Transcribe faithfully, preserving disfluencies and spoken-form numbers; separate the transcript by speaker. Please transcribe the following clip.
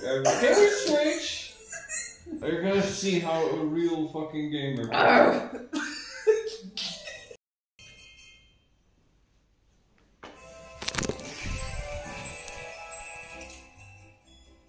Speaker 1: uh, can we switch? You're gonna see how a real fucking gamer.